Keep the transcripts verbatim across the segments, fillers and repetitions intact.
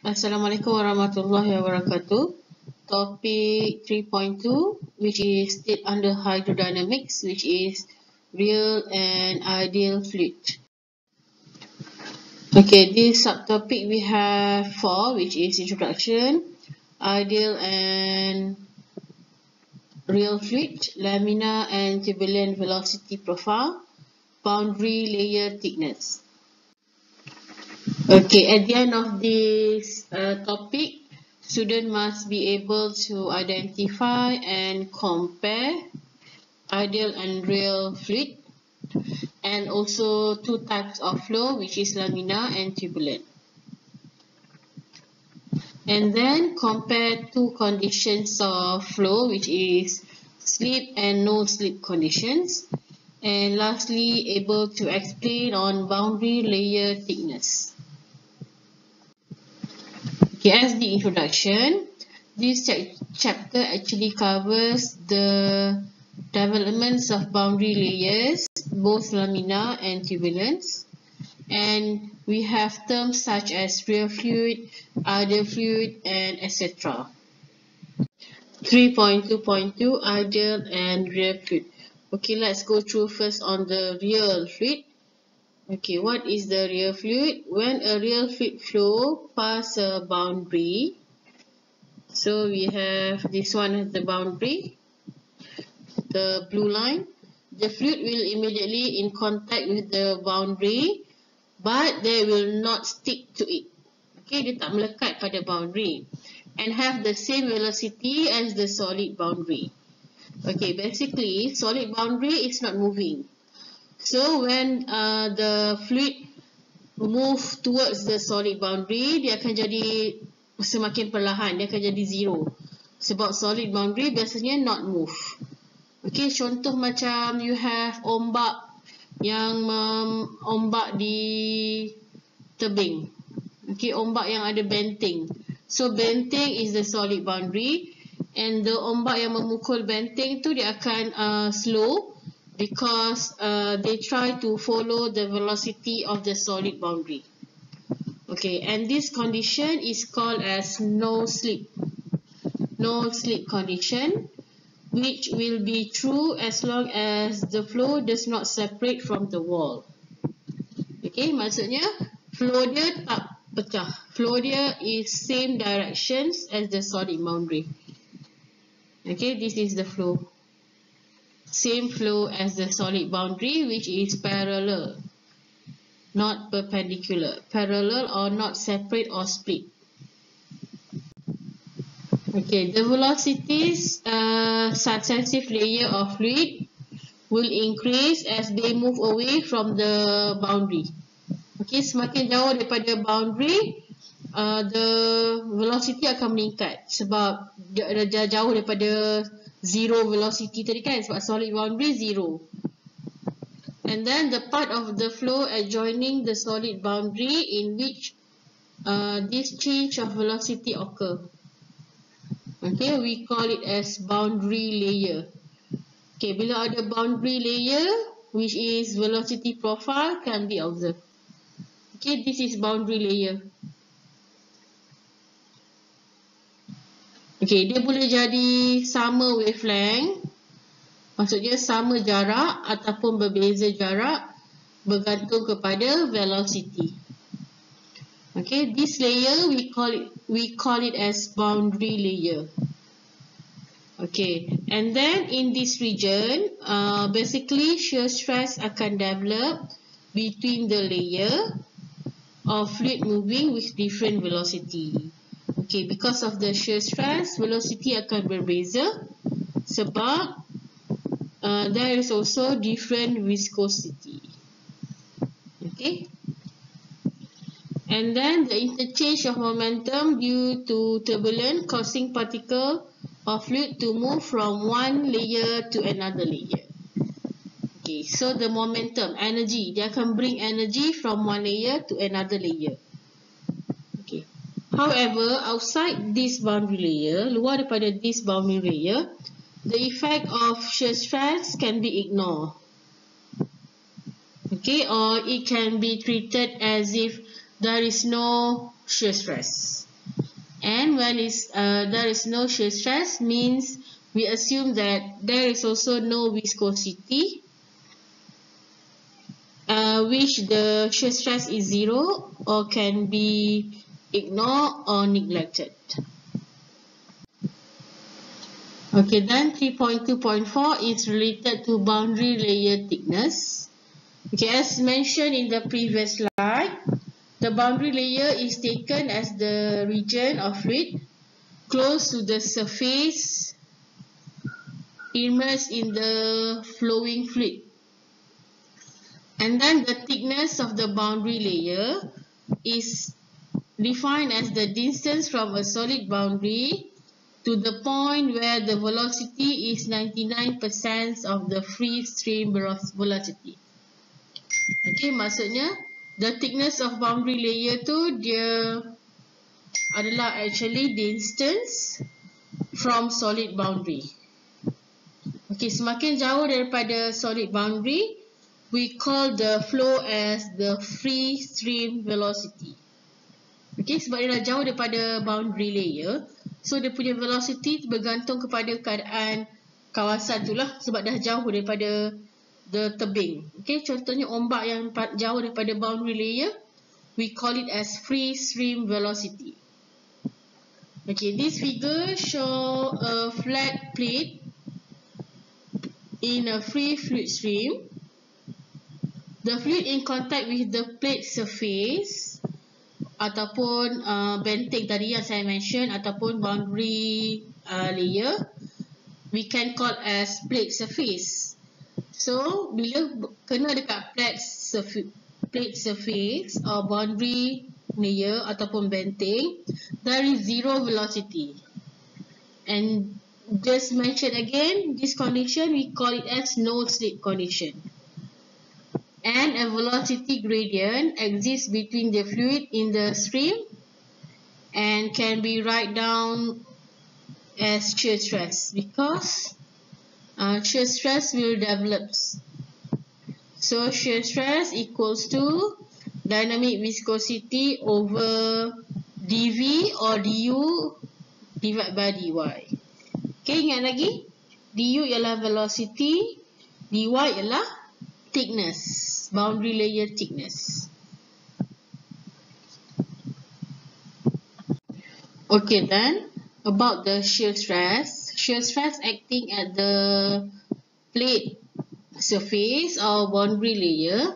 Assalamualaikum warahmatullahi wabarakatuh. Topic three point two, which is state under hydrodynamics, which is real and ideal fluid. Okay, this subtopic we have four, which is introduction, ideal and real fluid, laminar and turbulent velocity profile, boundary layer thickness. Okay, at the end of this uh, topic, student must be able to identify and compare ideal and real fluid, and also two types of flow, which is laminar and turbulent. And then compare two conditions of flow, which is slip and no slip conditions. And lastly, able to explain on boundary layer thickness. Okay, as the introduction, this chapter actually covers the developments of boundary layers, both laminar and turbulence. And we have terms such as real fluid, ideal fluid, and et cetera. three point two point two, ideal and real fluid. Okay, let's go through first on the real fluid. Okay, what is the real fluid? When a real fluid flow passes a boundary, so we have this one as the boundary, the blue line. The fluid will immediately in contact with the boundary, but they will not stick to it. Okay, dia tak melekat pada boundary and have the same velocity as the solid boundary. Okay, basically solid boundary is not moving. So when uh, the fluid move towards the solid boundary, dia akan jadi semakin perlahan, dia akan jadi zero. Sebab solid boundary biasanya not move. Okay, contoh macam you have ombak yang um, ombak di tebing. Okay, ombak yang ada benteng. So benteng is the solid boundary, and the ombak yang memukul benteng tu dia akan uh, slow because uh, they try to follow the velocity of the solid boundary. Okay, and this condition is called as no slip. No slip condition, which will be true as long as the flow does not separate from the wall. Okay, maksudnya flow dia tak pecah. Flow dia is same directions as the solid boundary. Okay, this is the flow. Same flow as the solid boundary, which is parallel, not perpendicular. Parallel or not separate or split. Okay, the velocities uh, successive layer of fluid will increase as they move away from the boundary. Okay, semakin jauh daripada boundary, uh, the velocity akan meningkat sebab dia dah jauh daripada zero velocity tadi kan, sebab solid boundary zero. And then the part of the flow adjoining the solid boundary in which uh, this change of velocity occur. Okay, we call it as boundary layer. Okay, bila ada boundary layer, which is velocity profile, can be observed. Okay, this is boundary layer. Okay, dia boleh jadi sama wavelength, maksudnya sama jarak ataupun berbeza jarak bergantung kepada velocity. Okay, this layer we call it we call it as boundary layer. Okay, and then in this region, uh, basically shear stress akan develop between the layer of fluid moving with different velocity. Okay, because of the shear stress, velocity akan berbeza sebab uh, there is also different viscosity. Okay, and then the interchange of momentum due to turbulence causing particle of fluid to move from one layer to another layer. Okay, so the momentum, energy, dia akan bring energy from one layer to another layer. Okay, however, outside this boundary layer, luar daripada this boundary layer, the effect of shear stress can be ignored. Okay, or it can be treated as if there is no shear stress. And when is, uh, there is no shear stress means we assume that there is also no viscosity, uh, which the shear stress is zero or can be ignored or neglected. Okay, then three point two point four is related to boundary layer thickness. Okay, as mentioned in the previous slide, the boundary layer is taken as the region of fluid close to the surface immersed in the flowing fluid. And then the thickness of the boundary layer is defined as the distance from a solid boundary to the point where the velocity is ninety-nine percent of the free stream velocity. Okay, maksudnya the thickness of boundary layer tu dia adalah actually distance from solid boundary. Okay, semakin jauh daripada solid boundary, we call the flow as the free stream velocity. Okay, sebab dia dah jauh daripada boundary layer, so dia punya velocity bergantung kepada keadaan kawasan tu lah, sebab dah jauh daripada the tebing. Okay, contohnya ombak yang jauh daripada boundary layer, we call it as free stream velocity. Okay, this figure show a flat plate in a free fluid stream. The fluid in contact with the plate surface ataupun uh, benteng tadi yang saya mention ataupun boundary uh, layer, we can call as plate surface. So bila kena dekat plate surface, plate surface or boundary layer ataupun benteng, there is zero velocity. And just mention again, this condition we call it as no slip condition. And a velocity gradient exists between the fluid in the stream and can be write down as shear stress because uh, shear stress will develop. So shear stress equals to dynamic viscosity over dV or du divided by dy. Okay, ingat lagi, du ialah velocity, dy ialah thickness, boundary layer thickness. Okay, then about the shear stress. Shear stress acting at the plate surface or boundary layer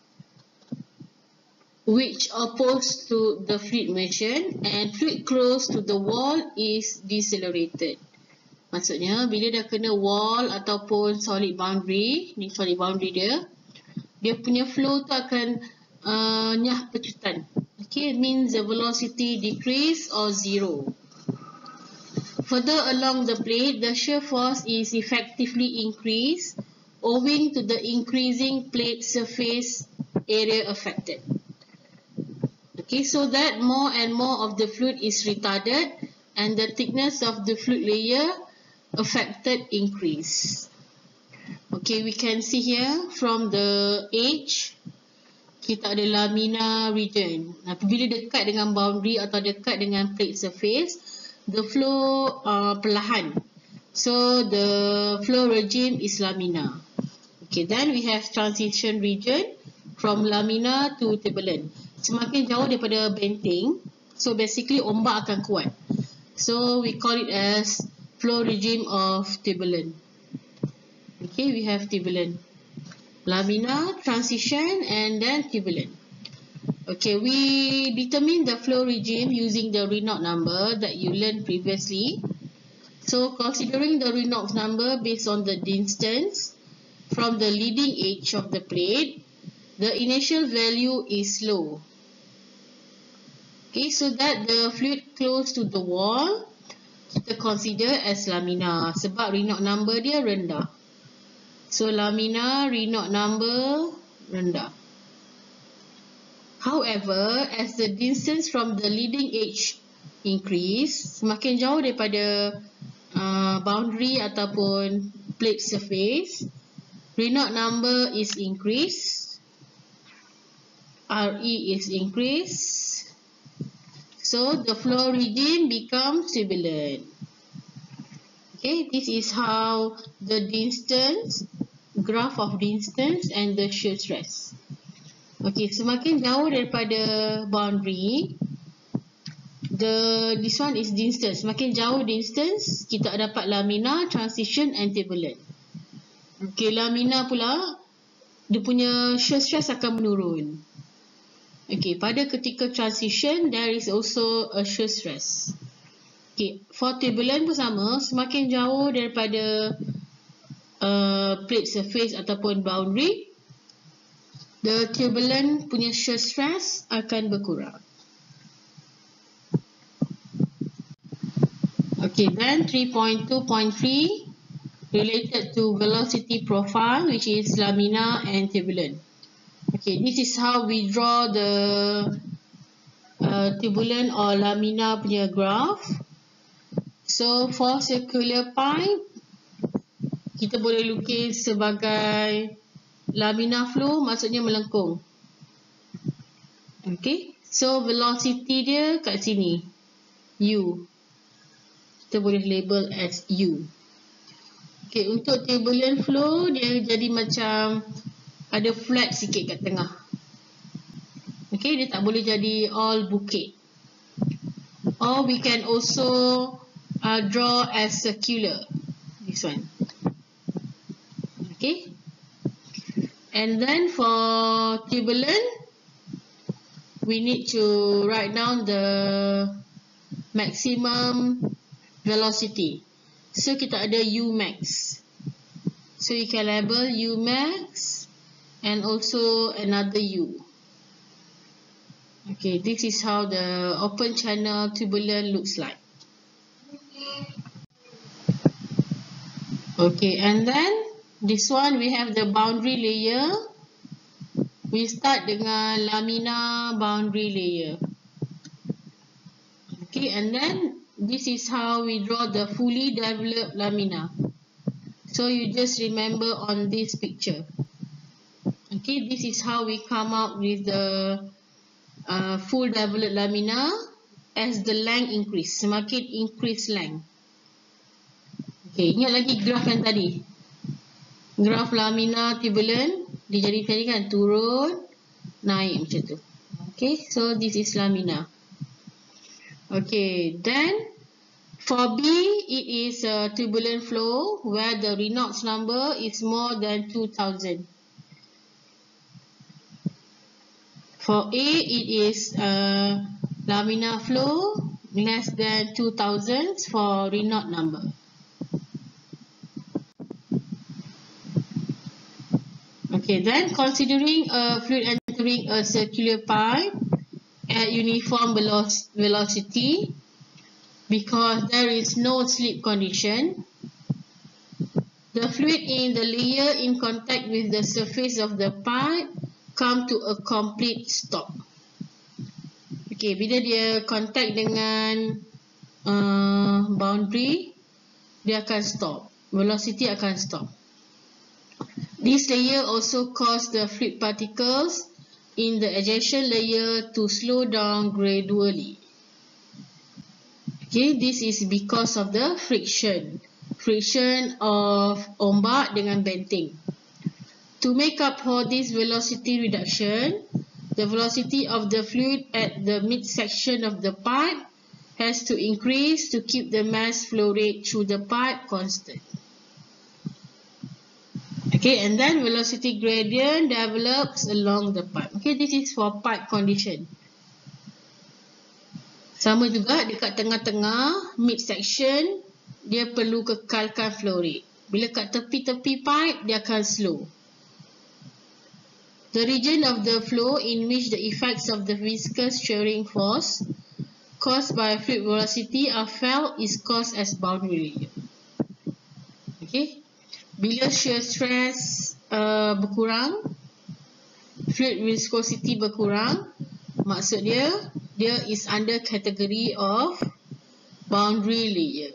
which opposed to the fluid motion and fluid close to the wall is decelerated. Maksudnya bila dah kena wall ataupun solid boundary, ni solid boundary dia, dia punya flow tu akan uh, nyah pecutan. Okay, it means the velocity decrease or zero. Further along the plate, the shear force is effectively increased owing to the increasing plate surface area affected. Okay, so that more and more of the fluid is retarded and the thickness of the fluid layer affected increase. Okay, we can see here from the edge, kita ada lamina region. Apabila dekat dengan boundary atau dekat dengan plate surface, the flow uh, perlahan. So the flow regime is lamina. Okay, then we have transition region from lamina to turbulent. Semakin jauh daripada benteng, so basically ombak akan kuat. So we call it as flow regime of turbulent. Okay, we have turbulent, lamina, transition, and then turbulent. Okay, we determine the flow regime using the Reynolds number that you learned previously. So considering the Reynolds number based on the distance from the leading edge of the plate, the initial value is low. Okay, so that the fluid close to the wall kita consider as lamina sebab Reynolds number dia rendah. So lamina Reynolds number rendah. However, as the distance from the leading edge increase, semakin jauh daripada uh, boundary ataupun plate surface, Reynolds number is increased, R E is increased. So the flow regime becomes turbulent. Okay, this is how the distance, graph of distance and the shear stress. Okay, semakin jauh daripada boundary, the this one is distance. Semakin jauh distance, kita dapat lamina, transition and turbulent. Okay, lamina pula, dia punya shear stress akan menurun. Okay, pada ketika transition, there is also a shear stress. Okay, for turbulent pun sama, semakin jauh daripada uh, plate surface ataupun boundary, the turbulent punya shear stress akan berkurang. Okay, then three point two point three related to velocity profile, which is lamina and turbulent. Okay, this is how we draw the uh, turbulent or lamina punya graph. So for circular pipe, kita boleh lukis sebagai lamina flow, maksudnya melengkung. Okay, so velocity dia kat sini, U. Kita boleh label as U. Okay, untuk turbulent flow, dia jadi macam ada flat sikit kat tengah. Okay, dia tak boleh jadi all bukit. Or we can also uh, draw as circular. This one. Okay. And then for turbulent, we need to write down the maximum velocity. So kita ada U max. So you can label U max and also another U. Okay, this is how the open channel turbulent looks like. Okay, and then this one we have the boundary layer. We start dengan lamina boundary layer. Okay, and then this is how we draw the fully developed lamina. So you just remember on this picture. Okay, this is how we come up with the uh, full developed lamina as the length increase. Semakin increase length. Okay, ingat lagi graf yang tadi. Graf lamina turbulent, dia jadi tadi kan turun, naik macam tu. Okay, so this is lamina. Okay, then for B, it is a turbulent flow where the Reynolds number is more than two thousand. For A, it is a lamina flow less than two thousand for Reynolds number. Okay, then considering a fluid entering a circular pipe at uniform veloc velocity, because there is no slip condition, the fluid in the layer in contact with the surface of the pipe come to a complete stop. Okay, bila dia contact dengan uh, boundary, dia akan stop. Velocity akan stop. This layer also cause the fluid particles in the adjacent layer to slow down gradually. Okay, this is because of the friction. Friction of ombak dengan benting. To make up for this velocity reduction, the velocity of the fluid at the midsection of the pipe has to increase to keep the mass flow rate through the pipe constant. Okay, and then velocity gradient develops along the pipe. Okay, this is for pipe condition. Sama juga dekat tengah-tengah, midsection, dia perlu kekalkan flow rate. Bila kat tepi-tepi pipe, dia akan slow. The region of the flow in which the effects of the viscous shearing force caused by fluid velocity are felt is caused as boundary layer. Okay. Bila shear stress uh, berkurang, fluid viscosity berkurang, maksud dia, dia is under category of boundary layer.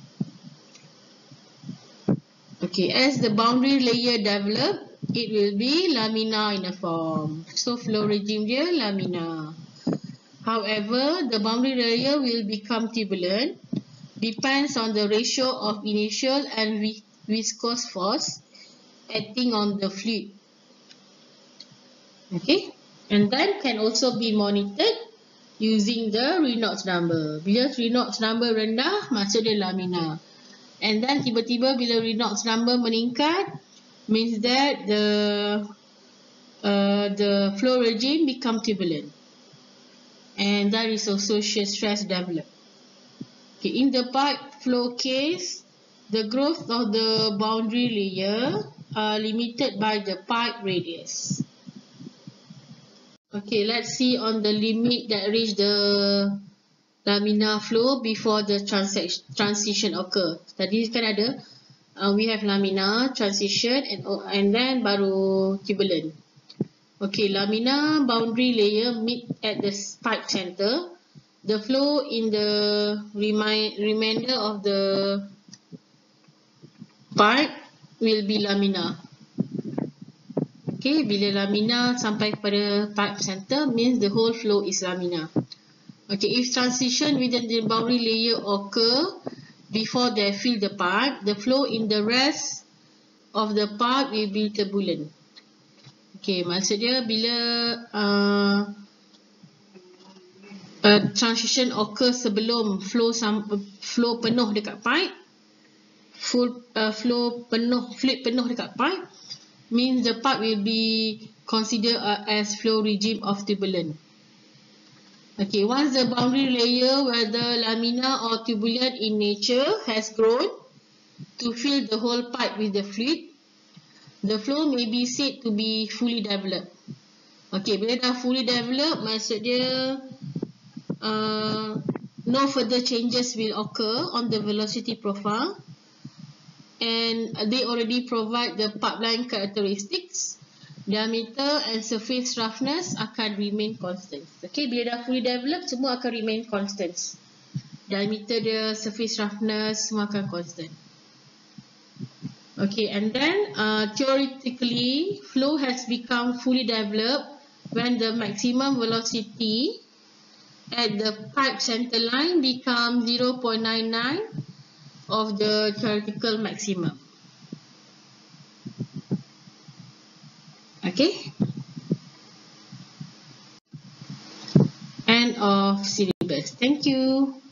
Okay, as the boundary layer develop, it will be lamina in a form. So flow regime dia lamina. However, the boundary layer will become turbulent, depends on the ratio of inertial and viscous force acting on the fluid. Okay, and then can also be monitored using the Reynolds number. Bila Reynolds number rendah, maksud dia laminar. And then tiba-tiba bila Reynolds number meningkat, means that the uh, the flow regime become turbulent. And that is also shear stress develop. Okay, in the pipe flow case, the growth of the boundary layer are limited by the pipe radius. Okay, let's see on the limit that reach the laminar flow before the transition occur. Tadi kan ada, uh, we have laminar, transition, and and then baru turbulent. Okay, laminar boundary layer meet at the pipe center. The flow in the remi remainder of the pipe will be laminar. Okay, bila laminar sampai kepada pipe center means the whole flow is laminar. Okay, if transition within the boundary layer occur before they fill the pipe, the flow in the rest of the pipe will be turbulent. Okay, maksud dia bila uh, uh, transition occur sebelum flow sam flow penuh dekat pipe, full uh, flow penuh fluid penuh dekat pipe, means the pipe will be considered uh, as flow regime of turbulent. Okay, once the boundary layer, whether laminar or turbulent in nature, has grown to fill the whole pipe with the fluid, the flow may be said to be fully developed. Okay, bila dah fully developed, maksud dia uh, no further changes will occur on the velocity profile, and they already provide the pipeline characteristics. Diameter and surface roughness akan remain constant. Okay, bila dah fully developed, semua akan remain constant. Diameter dia, surface roughness, semua akan constant. Okay, and then uh, theoretically, flow has become fully developed when the maximum velocity at the pipe center line becomes zero point nine nine of the theoretical maximum. Okay. End of syllabus. Thank you.